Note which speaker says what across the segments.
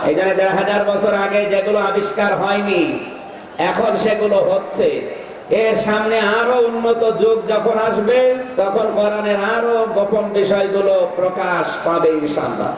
Speaker 1: এই জন্য ১,৫০০ বছর আগে যেগুলো আবিষ্কার হয়নি এখন সেগুলো হচ্ছে। এর সামনে আরো উন্নত যুগ যখন আসবে তখন কোরআনের আরো গোপন বিষয়গুলো প্রকাশ পাবে ইনশাআল্লাহ।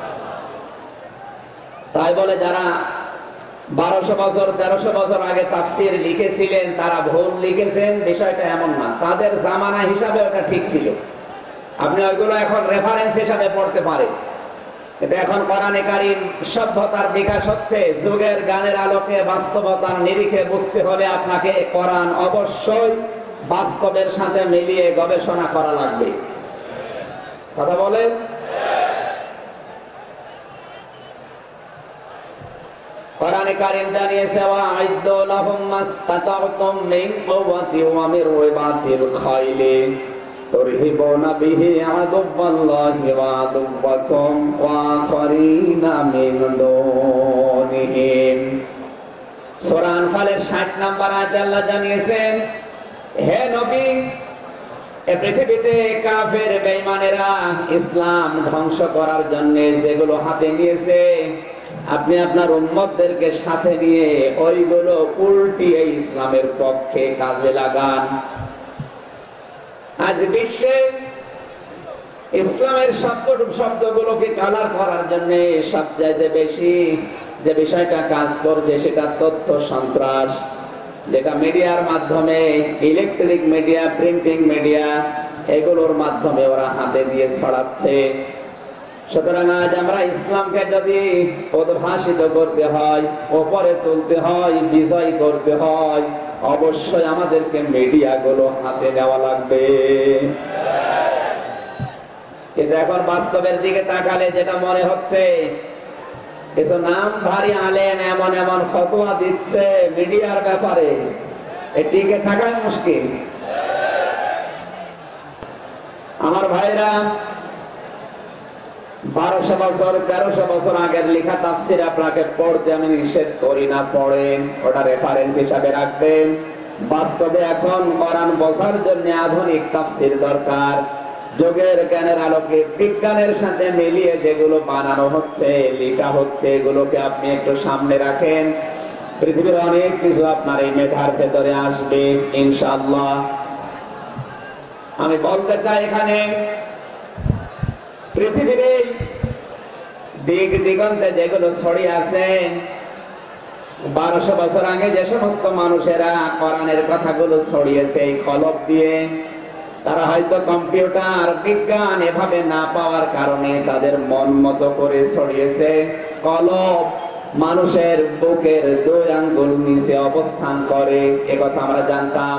Speaker 1: তাই বলে যারা ১২০০ বছর ১৩০০ বছর আগে তাফসীর লিখেছিলেন তারা ভুল লিখেছেন বিষয়টা এমন না, তাদের জামানা হিসাবে ওটা ঠিক ছিল। আপনি ওইগুলো এখন রেফারেন্স হিসাবে পড়তে পারেন, কিন্তু এখন কোরআনে কারীম সভ্যতার বিকাশ হচ্ছে। যুগের গানের আলোকে বাস্তবতার নিরিখে বুঝতে হলে আপনাকে কোরআন অবশ্যই বাস্তবের সাথে মিলিয়ে গবেষণা করা লাগবে। কথা বলেন। কোরআনে কারীম জানিয়েছে ওয়া'আইদ্দু লাহুম মাসতাতা'তুম মিন কুওয়াতি ওয়া মির রিবাতিল খাইলি তুরহিবুনা বিহি আদুওয়াল্লাহি ওয়া আদুওয়াকুম ওয়া আখারিনা মিন দুনিহিম। সূরা আনফালের ৬০ নম্বর আয়াতে আল্লাহ জানিয়েছেন, হে নবী, এই পৃথিবীতে কাফের বেঈমানেরা ইসলাম ধ্বংস করার জন্য যেগুলো হাতে নিয়েছে আপনি আপনার উম্মতদেরকে সাথে নিয়ে ওইগুলো উল্টিয়ে ইসলামের পক্ষে কাজে লাগান। আজ বিশ্বে ইসলামের শব্দগুলোকে কালার করার জন্য সবচাইতে বেশি যে বিষয়টা কাজ করছে সেটা তথ্য সন্ত্রাস, যেটা মিডিয়ার মাধ্যমে, ইলেকট্রিক মিডিয়া, প্রিন্টিং মিডিয়া, এগুলোর মাধ্যমে ওরা হাতে দিয়ে ছড়াচ্ছে। সুতরাং আজ আমরা ইসলামকে যদি উদ্ভাসিত করতে হয়, উপরে তুলতে হয়, বিজয় করতে হয়, অবশ্যই আমাদেরকে মিডিয়াগুলো হাতে নেওয়া লাগবে। কিন্তু এখন বাস্তবের দিকে তাকালে যেটা মনে হচ্ছে, কিছু নামধারী আলেম এমন এমন ফতোয়া দিচ্ছে মিডিয়ার ব্যাপারে, টিকে থাকাই মুশকিল। আমার ভাইরা, ১২০০ বছর ১৩০০ বছর আগের লেখা তাফসীর আপনাকে পড়তে আমি নিষেধ করি না, পড়েন, ওটা রেফারেন্স হিসাবে রাখবেন। বাস্তবে এখন কোরআন বোঝার জন্য আধুনিক তাফসীর দরকার। যুগের জ্ঞানের আলোকে বিজ্ঞানের সাথে মিলিয়ে যেগুলো বানানো হচ্ছে, লেখা হচ্ছে, এগুলোকে আপনি একটু সামনে রাখেন। পৃথিবীর অনেক কিছু আপনার এই মেধার ভেতরে আসবে ইনশাআল্লাহ। আমি বলতে চাই, এখানে পৃথিবীর দিক দিগন্তে যেগুলো ছড়িয়ে আছে, ১২০০ বছর আগে যে সমস্ত মানুষেরা কোরআনের কথাগুলো ছড়িয়েছে এই কলম দিয়ে, তারা হয়তো কম্পিউটার বিজ্ঞান এভাবে না পাওয়ার কারণে তাদের মন মতো করে ছড়িয়েছে। কলম মানুষের বুকের ২ আঙ্গুল নিচে অবস্থান করে, একথা আমরা জানতাম।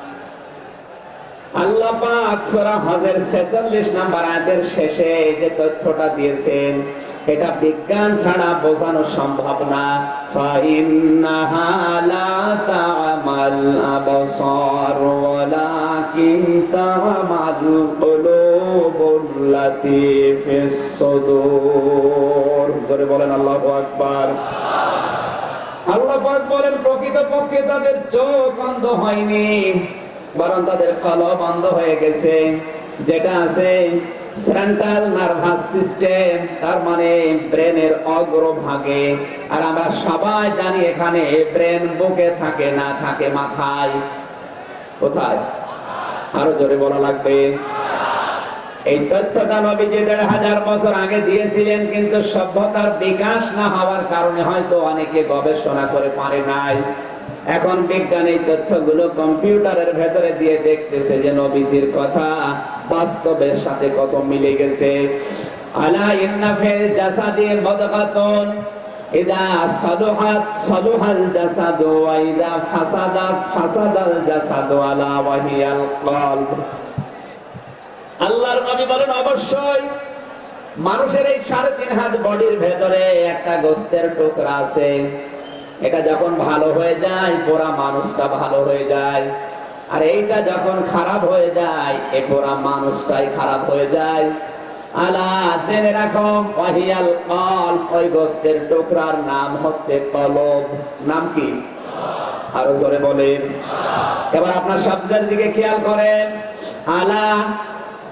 Speaker 1: আল্লাহ পাক সূরা হজের ৪৬ নম্বর আয়াতের শেষে যে তথ্যটা দিয়েছেন, এটা বিজ্ঞান ছাড়া বোঝানো সম্ভব না। ফাইন্নাহা লা তা'মাল আবসার ওয়ালাকিন তা'মাল কুলুবুল্লাতী ফিস সুদূর। জোরে বলেন আল্লাহু আকবার। আল্লাহ পাক বলেন, প্রকৃতপক্ষে তাদের চোখ অন্ধ হয়নি, বরং তাদের কলব বন্ধ হয়ে গেছে। যেটা আছে সেন্ট্রাল নার্ভাস সিস্টেম, তার মানে ব্রেনের অগ্রভাগে। আর আমরা সবাই জানি এখানে ব্রেন বুকে থাকে না, থাকে মাথায়। কোথায়? আরো জোরে বলা লাগবে। এই তথ্যটা নবীজি ১,৫০০ বছর আগে দিয়েছিলেন, কিন্তু সভ্যতার বিকাশ না হওয়ার কারণে হয়তো অনেকে গবেষণা করে পারে নাই। এখন বিজ্ঞান এই তথ্যগুলো কম্পিউটারের ভেতরে দিয়ে দেখতেছে যে নবীজির কথা বাস্তবের সাথে কত মিলে গেছে। আলা ইন্না ফিল জাসাদি মুদগাতুন ইদা সালুহাত সালুহাল জাসাদু ওয়া ইদা ফাসাদাত ফাসাদাল জাসাদু আলা ওয়া হিয়াল কলব। আল্লাহর নবী বলেন, অবশ্যই মানুষের এই ৩.৫ হাত বডির ভেতরে একটা গোশতের টুকরা আছে। এটা যখন ভালো হয়ে যায় পুরা মানুষটা ভালো হয়ে যায়, আর এইটা যখন খারাপ হয়ে যায় এই পুরা মানুষটাই খারাপ হয়ে যায়। আলা, জেনে রাখো, ওয়াহিয়াল কলব, ওই গোশতের টুকরার নাম হচ্ছে কলব। নাম কি? আরো জোরে বলেন। এবার আপনার শব্দের দিকে খেয়াল করেন। আলা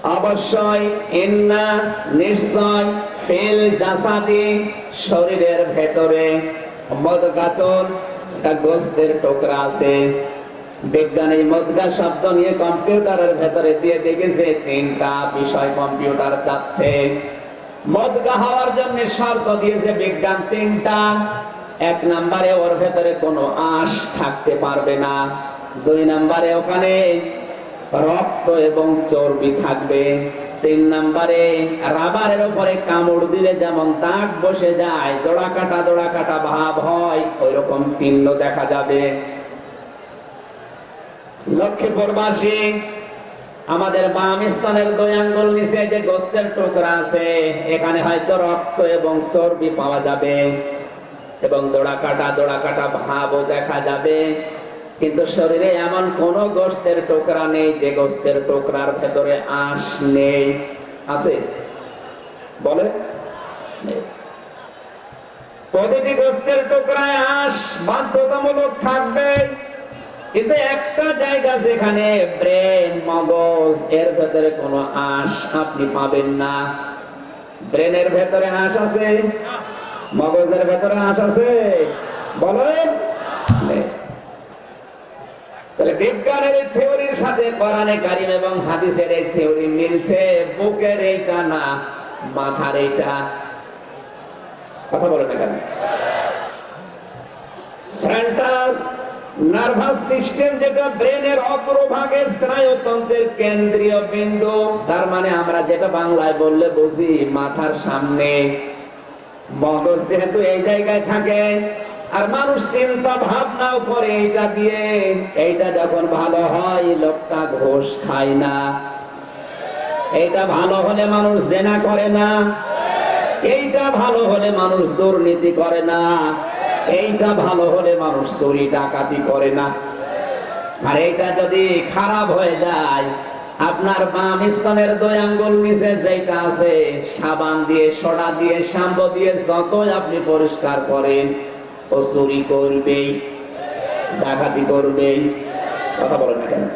Speaker 1: অবশ্যই ইন্না নিশ্চয় ফিল জাসাদি শরীরের ভেতরে মুদগাতুন একটা গোশতের টুকরা আছে। বিজ্ঞান এই মুদগা শব্দ নিয়ে কম্পিউটারের ভেতরে দিয়ে দেখেছে তিনটা বিষয় কম্পিউটার চাচ্ছে। মুদগা হওয়ার জন্য শর্ত দিয়েছে বিজ্ঞান তিনটা। এক নম্বরে ওর ভেতরে কোনো আঁশ থাকতে পারবে না। দুই নম্বরে ওখানে রক্ত এবং চর্বি থাকবে। তিন নম্বরে রাবারের উপরে কামড় দিলে যেমন দাগ বসে যায়, দোড়া কাটা ভাব হয়, ওই রকম চিহ্ন দেখা যাবে। লক্ষ্মীপুরবাসী আমাদের বাম স্তনের 2 আঙ্গুল নিচে যে গোশতের টুকরা আছে, এখানে হয়তো রক্ত এবং চর্বি পাওয়া যাবে এবং দোড়া কাটা ভাবও দেখা যাবে, কিন্তু শরীরে এমন কোন গোশতের টুকরা নেই যে গোশতের টুকরার ভেতরে আঁশ নেই। আছে? বলে প্রতিটি গোশতের টুকরায় আঁশ বাধ্যতামূলক থাকবে, কিন্তু একটা জায়গা যেখানে ব্রেন মগজ এর ভেতরে কোনো আঁশ আপনি পাবেন না। ব্রেনের ভেতরে আঁশ আছে, মগজের ভেতরে আঁশ আছে, বলেন? তাহলে বিজ্ঞানের এই থিওরির সাথে কোরআনে কারীম এবং হাদিসের এই থিওরি মিলছে। বুকের এইটা না, মাথার এইটা। কথা বলে না কেন? সেন্ট্রাল নার্ভাস সিস্টেম, যেটা ব্রেনের অগ্রভাগে স্নায়ুতন্ত্রের কেন্দ্রীয় বিন্দু, তার মানে আমরা যেটা বাংলায় বললে বুঝি মাথার সামনে। মগজ যেহেতু এই জায়গায় থাকে, আর মানুষ চিন্তা ভাবনাও করে এইটা দিয়ে। এইটা যখন ভালো হয় লোকটা ঘুষ খায় না, এইটা ভালো হলে মানুষ জেনা করে না, এইটা ভালো হলে মানুষ দুর্নীতি করে না, এইটা ভালো হলে মানুষ চুরি ডাকাতি করে না। আর এইটা যদি খারাপ হয়ে যায়, আপনার বাম স্তনের 2 আঙ্গুল নিচে যেটা আছে, সাবান দিয়ে, সোডা দিয়ে, শ্যাম্পু দিয়ে যতই আপনি পরিষ্কার করেন, ও চুরি করবেই, ডাকাতি করবেই। কথা বলেন না কেন?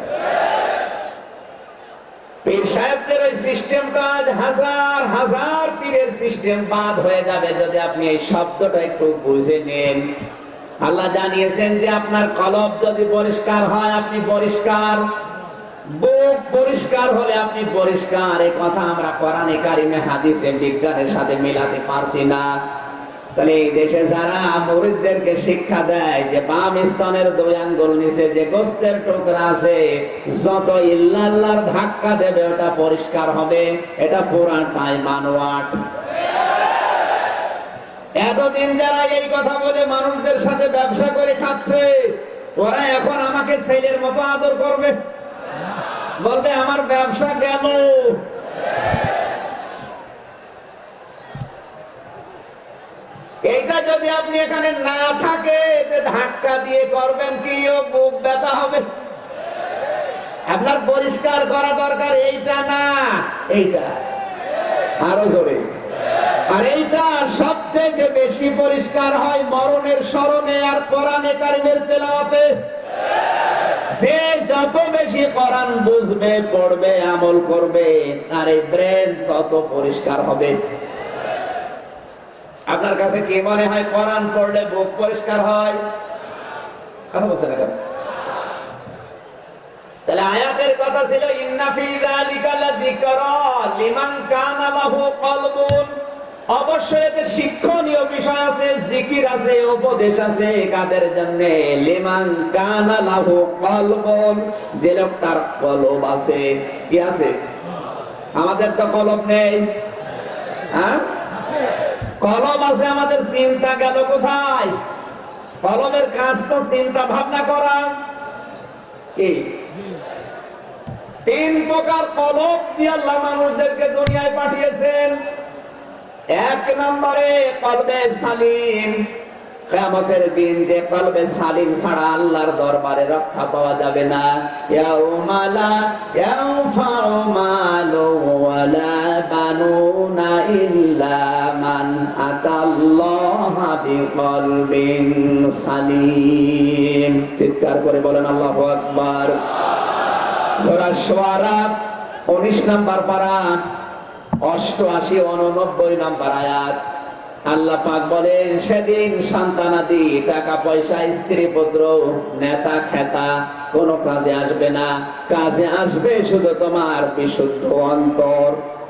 Speaker 1: পীর সাহেবদের ওই সিস্টেমটা আজ হাজার হাজার পীরের সিস্টেম বাদ হয়ে যাবে যদি আপনি এই শব্দটা একটু বুঝে নেন। আল্লাহ জানিয়েছেন যে আপনার কলব যদি পরিষ্কার হয় আপনি পরিষ্কার, বুক পরিষ্কার হলে আপনি পরিষ্কার। এই কথা আমরা কোরআনে কারিমে হাদিসে বিজ্ঞানের সাথে মিলাতে পারছি না। তাহলে এই দেশে যারা মুরিদদেরকে শিক্ষা দেয় যে বাম স্তনের 2 আঙ্গুল নিচে যে গোশতের টুকরা আছে, যত ইল্লাল্লাহর ধাক্কা দেবে ওটা পরিষ্কার হবে, এটা পুরাটাই মানওয়াট। এতদিন যারা এই কথা বলে মানুষদের সাথে ব্যবসা করে খাচ্ছে, ওরা এখন আমাকে ছেলের মতো আদর করবে, বলবে আমার ব্যবসা গেল। এইটা যদি আপনি এখানে না থাকে, ধাক্কা দিয়ে করবেন কি, ও বুক ব্যথা হবে। আপনার পরিষ্কার করা দরকার এইটা না, এইটা আরো জোরে। আর এইটা সবথেকে বেশি পরিষ্কার হয় মরণের স্মরণে আর কোরআনে কারিমের তেলাওয়াতে। যে যত বেশি কোরআন বুঝবে, পড়বে, আমল করবে, তার এই ব্রেন তত পরিষ্কার হবে। আপনার কাছে কি মনে হয় কোরআন পড়লে বুক পরিষ্কার হয়? কথা বলছেন না কেন? তাহলে আয়াতের কথা ছিল ইন্না ফি যালিকা লাযিকরা লিমান কানা লাহু কলবুন। অবশ্যই এতে শিক্ষণীয় বিষয় আছে, জিকির আছে, উপদেশ আছে। কাদের জন্য? লিমান কানা লাহু কলবুন, যে লোকটার কলব আছে। কি আছে? আমাদের তো কলব নেই। হ্যাঁ, কলব আছে, আমাদের চিন্তা গেল কোথায়? কলবের কাজ তো চিন্তা ভাবনা করা। কি 3 প্রকার কলব দিয়ে আল্লাহ মানুষদেরকে দুনিয়ায় পাঠিয়েছেন। 1 নম্বরে কলবে সালিম। কিয়ামতের দিন যে কলবে সালিম ছাড়া আল্লাহর দরবারে রক্ষা পাওয়া যাবে না। ইয়াউমা লা ইয়ানফাউ মালু ওয়ালা বানুনা ইল্লা মান আতাল্লাহা বিকলবিন সালিম। চিৎকার করে বলেন আল্লাহু আকবার। সূরা শুআরা 19 নাম্বার পারা 88 89 নাম্বার আয়াত। আল্লাহ পাক বলেন সেদিন সন্তানাদি টাকা পয়সা স্ত্রী পুত্র নেতা খেতা কোনো কাজে আসবে না, কাজে আসবে শুধু তোমার বিশুদ্ধ অন্তর।